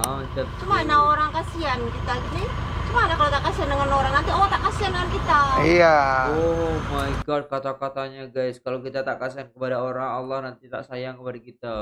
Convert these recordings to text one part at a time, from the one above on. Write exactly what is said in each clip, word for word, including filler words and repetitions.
Oh, mantap. Cuma orang kasihan kita gini. Cuma ada kalau tak kasihan dengan orang nanti, oh tak kasihan dengan kita. Iya. Oh my god, kata-katanya guys, kalau kita tak kasihan kepada orang, Allah nanti tak sayang kepada kita.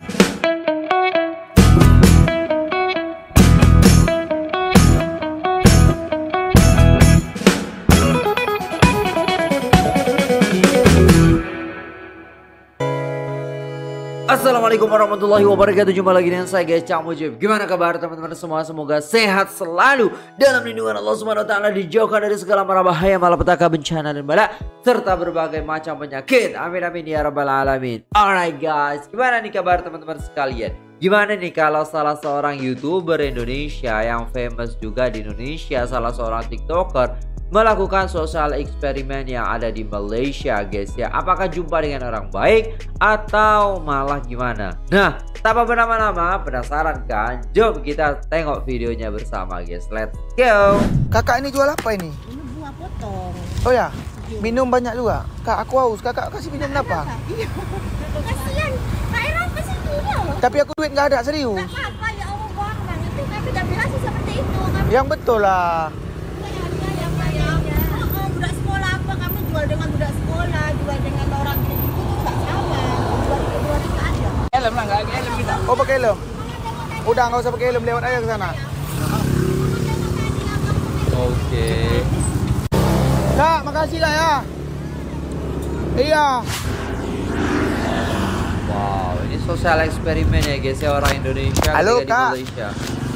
Assalamualaikum warahmatullahi wabarakatuh. Jumpa lagi dengan saya guys, Cak Mujib. Gimana kabar teman-teman semua? Semoga sehat selalu dalam lindungan Allah Subhanahu wa taala, dijauhkan dari segala mara bahaya, malapetaka, bencana dan bala serta berbagai macam penyakit. Amin amin ya rabbal alamin. Alright guys, gimana nih kabar teman-teman sekalian? Gimana nih kalau salah seorang YouTuber Indonesia yang famous juga di Indonesia, salah seorang TikToker melakukan sosial eksperimen yang ada di Malaysia guys ya. Apakah jumpa dengan orang baik atau malah gimana? Nah, tanpa berlama-lama, penasaran kan? Jom kita tengok videonya bersama guys. Let's go. Kakak ini jual apa ini? Ini bunga potong. Oh ya, minum banyak juga. Kak, aku haus. Kakak kasih minum apa? Iya. Kasihan. Kak Era kasih dia. Tapi aku duit nggak ada, serius. Tak apa ya Allah, buang bang. Itu kami dah bilang sih seperti itu. Kami Yang betul lah. budak sekolah apa, kami jual dengan budak sekolah, jual dengan orang itu tak sama. Jual ke dua ribu ada. Helm lah, nggak pakai helm kita. Oh pakai helm? Udah nggak usah pakai helm, lewat aja ke sana. Oke. Kak, makasih lah ya. Iya. Wow, ini sosial eksperimen ya guys ya, orang Indonesia Halo, ketika Kak. di Malaysia.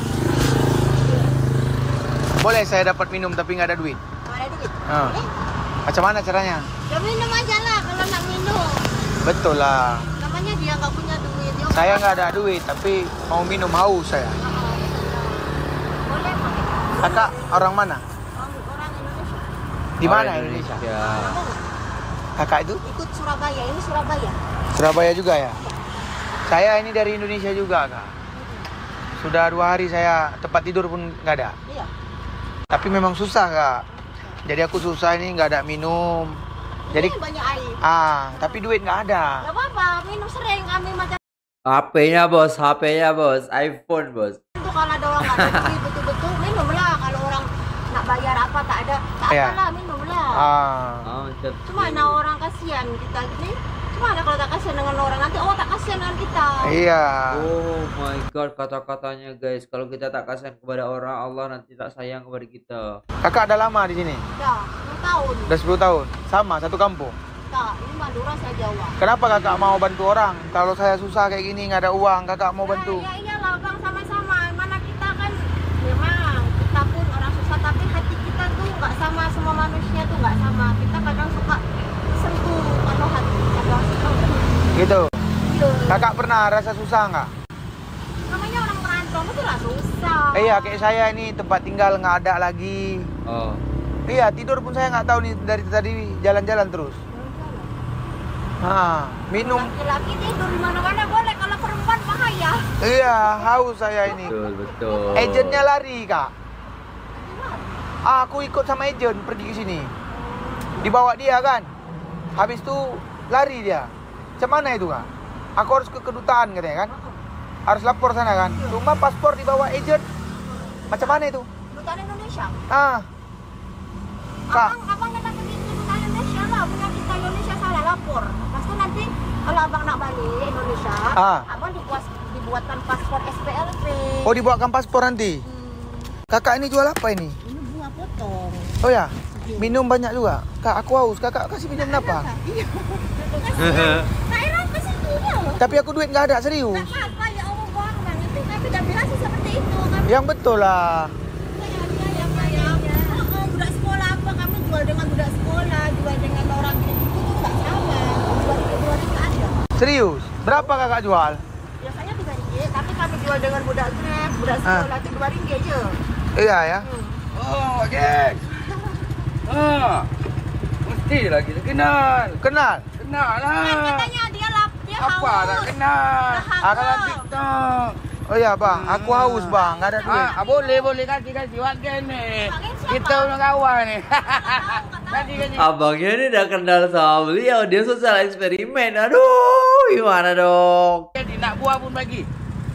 Boleh saya dapat minum tapi nggak ada duit? Ada dikit. Ah. Eh, Macam mana caranya? ya minum aja lah kalau nak minum. Betul lah. Namanya dia nggak punya duit. Dia Saya nggak ada duit tapi mau minum, haus saya. boleh pakai. Kakak orang mana? Orang Indonesia. Di Orang mana Indonesia? Ada nggak? Kakak itu? Ikut Surabaya, ini Surabaya. Surabaya juga ya? Saya ini dari Indonesia juga kak. Sudah dua hari saya tempat tidur pun nggak ada. Iya. Tapi memang susah kak. Jadi aku susah ini nggak ada minum. Jadi Ini banyak air. ah tapi duit nggak ada. Gak apa-apa, minum sering kami macam H P-nya bos, H P-nya bos, iPhone bos. itu. Kalau ada orang nggak ada duit betul-betul minumlah. Kalau orang nak bayar apa tak ada, tak Iya. apalah minumlah. Ah Oh, mantap. Cuma ada orang kasihan kita gini. Cuma ada kalau tak kasihan dengan orang nanti, oh tak kasihan dengan kita. iya. Oh my god, kata-katanya guys, kalau kita tak kasihan kepada orang, Allah nanti tak sayang kepada kita. Kakak ada lama di sini? Dah, sepuluh tahun. Udah sepuluh tahun. Sama satu kampung. Tak, ini Madura saya Jawa. Kenapa kakak mau bantu orang? Kalau saya susah kayak gini nggak ada uang, kakak mau bantu? Ya, ya iyalah bang, sama-sama. Mana kita kan memang kita pun orang susah, tapi hati kita tuh nggak sama, semua manusia tuh nggak sama. Kita kadang suka sentuh kalau hati kita doang suka. Gitu. Iya. Kakak pernah rasa susah nggak? Namanya orang merantau itu lah susah. Eh, iya kayak saya ini tempat tinggal nggak ada lagi. Oh, Iya tidur pun saya nggak tahu nih dari tadi jalan-jalan terus. Ah minum. Laki-laki tidur di mana-mana boleh, kalau perempuan bahaya. Iya haus saya ini. betul betul. Agentnya lari kak. Ah, aku ikut sama agent pergi ke sini. Dibawa dia kan. Habis itu lari dia. Macam mana itu kak? Aku harus ke kedutaan katanya kan. Harus lapor sana kan. Cuma paspor dibawa agent. Macam mana itu? Dutaan Indonesia. Ah. Kak. Abang, abang datang pergi ke dutaan Indonesia lah, punya kita Indonesia salah lapor. Lepas itu nanti kalau abang nak balik Indonesia, Ah. abang dibuat dibuatkan paspor S P L P. Oh dibuatkan paspor nanti. Hmm, Kakak ini jual apa ini? ini bunga potong. Oh ya. Minum banyak juga. Kak aku haus. Kakak kasih minum apa? Iya. Kasihan. Kak Era kasih dia. Tapi aku duit nggak ada, serius. Tak apa ya Allah, buang bang. Itu kami dah bilang sih seperti itu. Kami Yang betul lah. budak sekolah apa, kami jual dengan budak sekolah, jual dengan orang itu tak sama. Jual ke dua ribu ada. Serius. Berapa kakak jual? Biasanya tiga ringgit, tapi kami jual dengan budak grab, budak sekolah itu dua ringgit je. Iya ya. Hmm. Oh, geng. Ah, mesti lah kita kenal. Kenal. Kenal Kan lah. katanya dia lap, dia Apa haus. tak kenal? Dah Ah, kalau hafal. TikTok. Oh iya bang. Aku haus bang. Nggak ada duit. Ah, boleh boleh kasih kasih wak geng ni. Geng siapa? Kita punya kawan ni. Kasih kasih. Abangnya ini udah kenal sama beliau, dia sosial eksperimen. Aduh, gimana dong? Jadi nak buah pun bagi.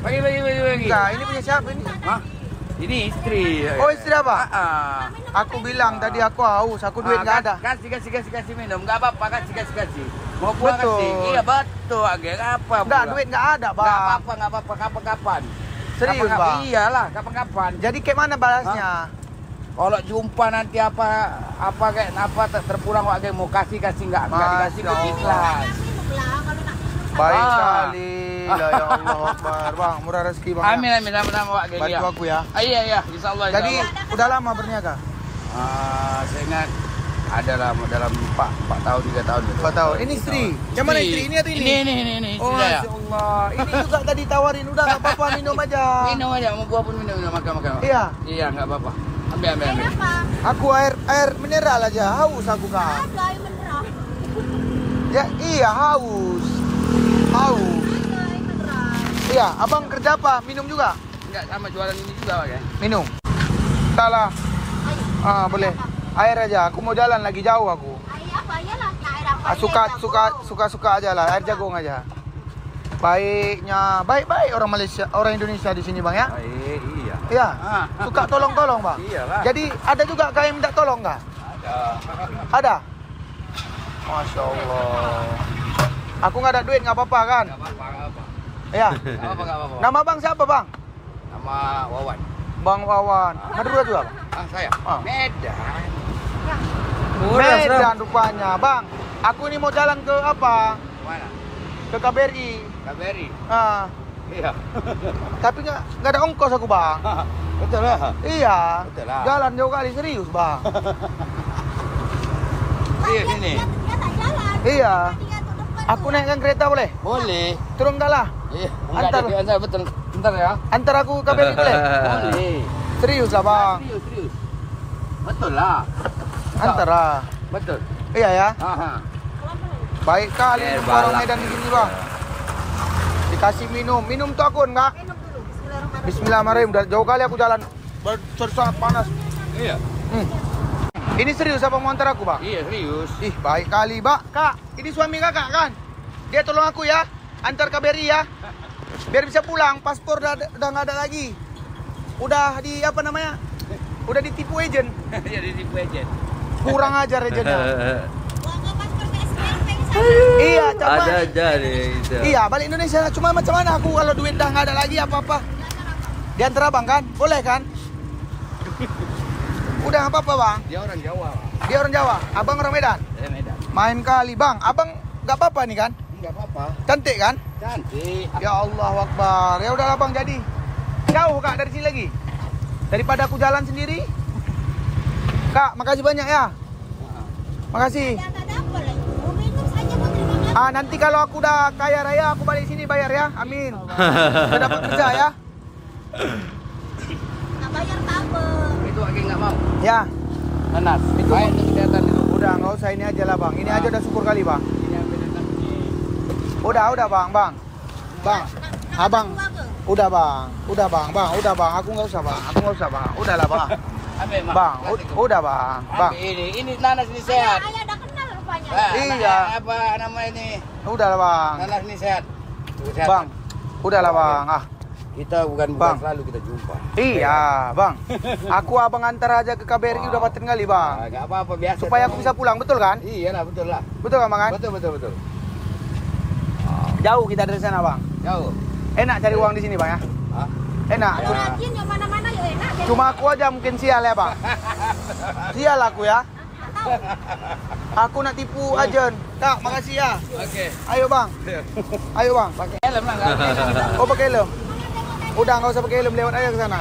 Bagi, bagi, bagi, bagi. Enggak, ini punya siapa ini? Hah? Ini istri. Oh, istri apa? Ah. Aku bilang tadi aku haus, aku duit Ah, nggak ada. Kasih, kasih, kasih, kasih minum. Enggak apa-apa, kasih, kasih, kasih. Mau pulang Betul. kasih. Iya, betul. Agak apa? Enggak, pula? duit nggak ada, Enggak Bang. apa-apa, enggak apa-apa. Kapan-kapan. Serius, Kapan-kapan. Bang? Iyalah, kapan-kapan. Jadi kayak mana balasnya? Kalau jumpa nanti apa apa kayak apa ter- terpulang kok kayak mau kasih kasih enggak enggak Masya dikasih kok Allah. ikhlas. Minum lah kalau nak minum. Baik Ah. sekali. La ya Allah Akbar. Bang, murah rezeki Bang. Amin Ya. amin amin amin Wak Geli, Bantu ya. aku ya. Ah, iya iya insyaallah. Jadi insyaallah. udah lama berniaga? Ah, saya ingat ada lah dalam empat empat tahun tiga tahun gitu. Empat tahun. Ini istri. Yang mana istri? Ini atau ini? Ini ini ini, ini istri Oh, saya. Masya Allah. Ini juga tadi tawarin, udah nggak apa-apa minum aja. Minum aja, mau buah pun minum, minum makan makan. Iya. Iya, enggak apa-apa. Ambil ambil ambil. Kenapa? Aku air air mineral aja, haus aku kan. Ada air mineral. Ya iya haus, haus. Ada air mineral. Iya, abang kerja apa? Minum juga? Enggak sama jualan ini juga, Pak ya. Minum. Entahlah. Ayo. Ah boleh. Air aja. Aku mau jalan lagi jauh aku. Air apa? Iyalah, air apa? Ah, suka Air suka jagung. suka suka aja lah. Air jagung aja. Baiknya, baik-baik orang Malaysia, orang Indonesia di sini bang ya. Baik, iya. Iya. Ah. Suka tolong-tolong bang. Iyalah. Jadi ada juga kau yang minta tolong nggak? Ada. Ada. Masya Allah. Aku nggak ada duit nggak apa-apa kan? Enggak apa-apa, enggak apa. Ya. Enggak apa-apa, enggak apa-apa. Nama bang siapa bang? Nama Wawan. Bang Wawan. Madura juga bang? Ah, saya. Ah. Medan. Murah, Sam. Medan rupanya bang. Aku ini mau jalan ke apa? Mana? Ke K B R I. K B R I. Ah, Iya. tapi nggak nggak ada ongkos aku bang. Betul lah. Iya. Betul lah. Jalan jauh kali serius bang. Iya Dia- sini. Dia, dia tak jalan. Iya. Dia tuh depan Aku tuh. naikkan kereta boleh? Boleh. Turun nggak lah? Iya. Antar. Antar. Antar betul. Bentar ya. Antar aku ke K B R I boleh? Boleh. Serius lah bang. Serius, serius. Betul lah. Antar lah. Betul. Iya ya. Aha. Baik kali Eh, orang balap. Medan di sini bang. Dikasih minum. Minum tuh aku enggak? Minum dulu. Bismillahirrahmanirrahim. Bismillahirrahmanirrahim. Udah jauh kali aku jalan. Ber- sangat panas. Iya. Hmm. Ini serius apa mau antar aku bang? Iya, serius. Ih baik kali bak. Kak, ini suami kakak kan? Dia tolong aku ya. Antar K B R I ya. Biar bisa pulang. Paspor udah udah nggak ada lagi. Udah di apa namanya? Udah ditipu agent. Iya, ditipu aja. Kurang ajar agentnya. Wah, nggak paspor P S B N pengen saya. Iya, coba. Ada aja deh gitu. Iya, balik Indonesia. Cuma macam mana aku kalau duit dah nggak ada lagi apa-apa? Diantar abang kan? Boleh kan? Udah nggak apa-apa bang. Dia orang Jawa. Dia orang Jawa. Abang orang Medan. Saya Medan. Main kali bang. Abang nggak apa-apa nih kan? Enggak apa-apa. Cantik kan? Cantik. Ya Allah Akbar. Ya udahlah bang jadi. Jauh kak dari sini lagi. Daripada aku jalan sendiri. Kak, makasih banyak ya. Makasih. Dia tak ada apa lagi. Mau minum saja mau terima kasih. Ah nanti kalau aku udah kaya raya aku balik sini bayar ya. Amin. Udah dapat kerja ya. Tak bayar tak apa. Itu lagi enggak mau. Ya. Nanas. Itu Baik, itu kelihatan itu. Udah nggak usah ini aja lah bang. Ini aja udah syukur kali bang. Ini ambil nanas ini. Udah udah bang bang. Bang. Abang. Udah bang. Udah bang bang. Udah bang. Aku nggak usah bang. Aku nggak usah bang. Udah lah bang. Ambil, Mak. Bang. Kasih ud- kau. Udah bang. Bang. Ambil ini. Ini nanas ini Ayah, sehat. ayah dah kenal rupanya. Ah, Iya. nah, apa nama ini? Udah lah bang. Nanas ini sehat. Tuh, sehat. Bang. Udah lah bang. Ah. Kita bukan bukan Bang. selalu kita jumpa. Iya, Bang. Aku abang antar aja ke K B R I udah batin kali, Ah, Bang. enggak apa-apa biasa. Supaya aku bisa pulang, betul kan? Iya lah, betul lah. Betul kan, Bang? Kan? Betul betul betul. Jauh kita dari sana, Bang. Jauh. Enak cari uang di sini, Bang ya? Hah? Enak. Kalau rajin yang mana-mana ya enak. Jadi Cuma aku aja mungkin sial ya, Bang. Sial aku ya. Aku nak tipu ajen. Kak, makasih ya. Oke. Ayo, Bang. Ayo, Bang. Pakai helm lah enggak? Oh, pakai helm. Udah nggak usah pakai helm, lewat aja ke sana.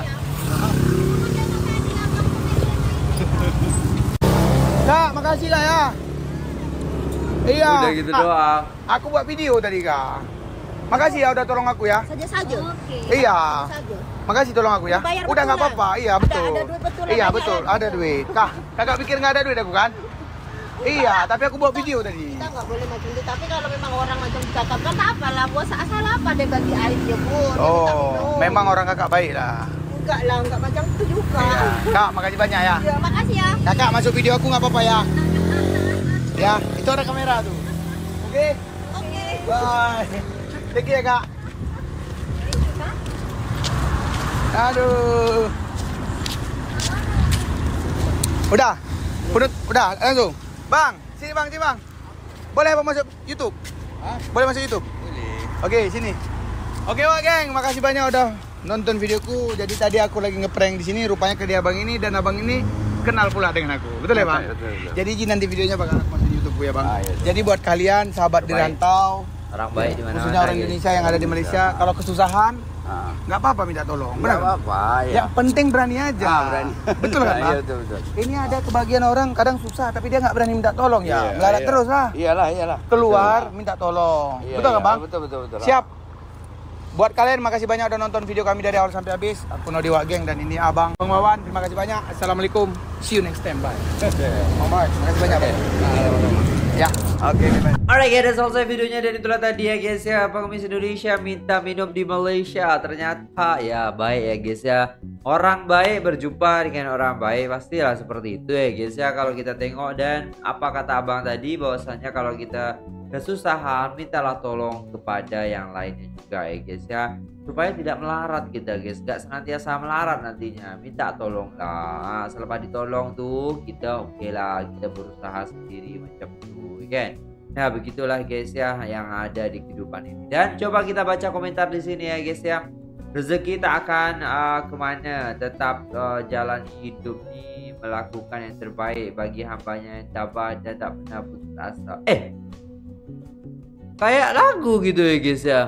Kak, makasih lah ya. Iya. Udah gitu Kak, doang. Aku buat video tadi, Kak. Makasih ya udah tolong aku ya. saja-saja. Oke. Iya. Saja. Makasih tolong aku ya. Dibayar Udah nggak betulan. apa-apa. Iya, Ada- betul. ada duit betulan, Iya, ada betul. duit. Ada duit. Kak, kakak pikir nggak ada duit aku kan? Iya, tapi aku buat video tadi. Kita nggak boleh macam itu. Tapi kalau memang orang macam dikatakan tak apalah. Buat asal apa dia bagi air dia pun. Dia minta Oh, minum. memang orang kakak baik lah. Enggak lah, enggak macam itu juga. Iya. Kak, makasih banyak ya. Ya, makasih ya. Kakak masuk video aku nggak apa-apa ya. Ya, itu ada kamera tuh. Oke, Oke. bye. Thank you ya, Kak. Aduh. Udah. Udah, udah langsung. Bang, sini bang, sini bang. Boleh apa masuk YouTube? Hah? Boleh masuk YouTube? Boleh. Oke, sini. Oke, Wak geng, makasih banyak udah nonton videoku. Jadi tadi aku lagi ngeprank di sini, rupanya ke dia abang ini dan abang ini kenal pula dengan aku. Betul ya, Bang? Betul, betul. Jadi Ji, nanti videonya bakal aku masuk di YouTube ya, Bang. Ah, iya, Jadi buat kalian sahabat di Terbaik. rantau, Orang baik di mana-mana. khususnya orang guys. Indonesia yang ada di Malaysia, kalau kesusahan Ah. nggak apa-apa minta tolong. Enggak Benar? apa-apa ya. Yang penting berani aja. Ah, berani. Betul kan, Iya, Bang? betul, betul. Ini ada kebagian orang kadang susah tapi dia nggak berani minta tolong ya. Iya, Melarat iya. terus lah. Iyalah, iyalah. Keluar Betul. minta tolong. Iya, Betul iya. kan, Bang? Betul, betul, betul. Siap. Buat kalian makasih banyak udah nonton video kami dari awal sampai habis. Aku Nodi Wak Geng dan ini Abang Bang Wawan. Terima kasih banyak. Assalamualaikum. See you next time. Bye. Bang Bye. Terima kasih banyak. Bang. Ya. Oke, bye. Alright guys, udah selesai videonya dan itulah tadi ya guys ya, pengemis Indonesia minta minum di Malaysia. Ternyata ya baik ya guys ya. Orang baik berjumpa dengan orang baik pastilah seperti itu ya guys ya. Kalau kita tengok dan apa kata abang tadi, bahwasanya kalau kita kesusahan mintalah tolong kepada yang lainnya juga ya guys ya, supaya tidak melarat kita guys, gak senantiasa melarat nantinya. Minta tolong lah, selepas ditolong tuh kita oke okay lah, kita berusaha sendiri macam itu kan. Nah begitulah guys ya yang ada di kehidupan ini. Dan coba kita baca komentar di sini ya guys ya. Rezeki tak akan uh, kemana, tetap uh, jalan hidup ini melakukan yang terbaik bagi hambanya yang tabah dan tak pernah putus asa. Eh kayak lagu gitu ya guys ya.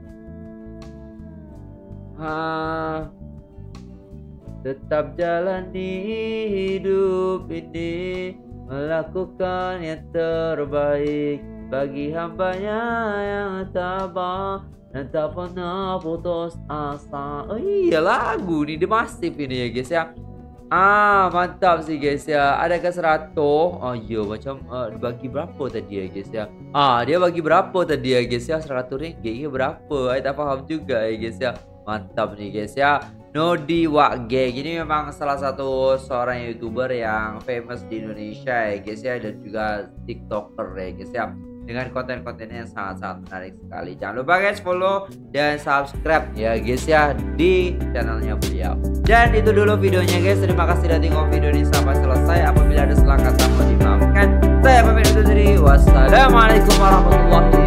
Ah, tetap jalani hidup ini melakukan yang terbaik bagi hambanya yang tabah dan tak pernah putus asa. Oh iya lagu nih The Massive ini ya guys ya. Ah mantap sih guys ya. Ada ke seratus. Oh iya macam uh, bagi berapa tadi ya guys ya. Ah dia bagi berapa tadi ya guys ya. Seratus ringgit ya berapa. Saya tak faham juga ya guys ya. Mantap nih guys ya. Nodi Wak Geng ini memang salah satu seorang YouTuber yang famous di Indonesia ya guys ya, dan juga TikToker ya guys ya, dengan konten-kontennya yang sangat-sangat menarik sekali. Jangan lupa guys follow dan subscribe ya guys ya di channelnya beliau. Dan itu dulu videonya guys. Terima kasih sudah tengok video ini sampai selesai. Apabila ada salah kata mohon dimaafkan. Saya pamit undur diri. Wassalamualaikum warahmatullahi